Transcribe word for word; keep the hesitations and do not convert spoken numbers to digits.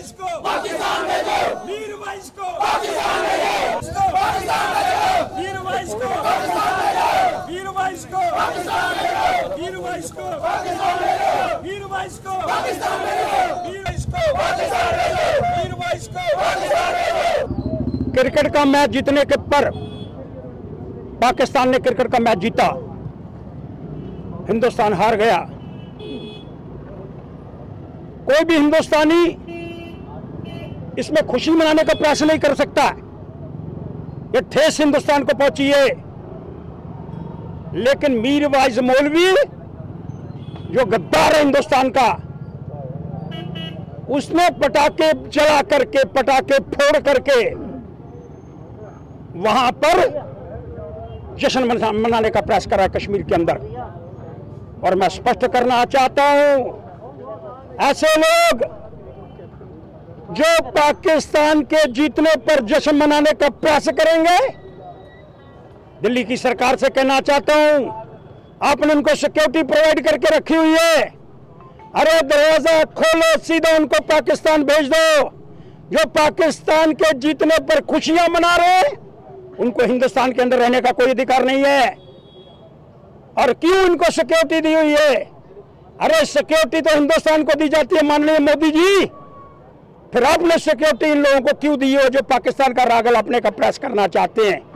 मीरवाइज को पाकिस्तान भेजो, मीरवाइज को पाकिस्तान भेजो, पाकिस्तान भेजो, मीरवाइज को पाकिस्तान भेजो, मीरवाइज को पाकिस्तान भेजो, मीरवाइज को पाकिस्तान भेजो, मीरवाइज को पाकिस्तान भेजो, मीरवाइज को पाकिस्तान भेजो, मीरवाइज को पाकिस्तान भेजो। क्रिकेट का मैच जीतने के पर पाकिस्तान ने क्रिकेट का मैच जीता, हिंदुस्तान हार गया। कोई भी हिंदुस्तानी इसमें खुशी मनाने का प्रयास नहीं कर सकता। ये ठेस हिंदुस्तान को पहुंची है, लेकिन मीरवाइज मौलवी जो गद्दार है हिंदुस्तान का, उसने पटाखे जला करके, पटाखे फोड़ करके वहां पर जश्न मनाने का प्रयास करा है कश्मीर के अंदर। और मैं स्पष्ट करना चाहता हूं, ऐसे लोग जो पाकिस्तान के जीतने पर जश्न मनाने का प्रयास करेंगे, दिल्ली की सरकार से कहना चाहता हूं, आपने उनको सिक्योरिटी प्रोवाइड करके रखी हुई है, अरे दरवाजा खोलो, सीधा उनको पाकिस्तान भेज दो। जो पाकिस्तान के जीतने पर खुशियां मना रहे हैं, उनको हिंदुस्तान के अंदर रहने का कोई अधिकार नहीं है। और क्यों उनको सिक्योरिटी दी हुई है? अरे सिक्योरिटी तो हिंदुस्तान को दी जाती है माननीय मोदी जी, फिर आपने सिक्योरिटी इन लोगों को क्यों दी हो जो पाकिस्तान का राग अलापने का प्रयास करना चाहते हैं?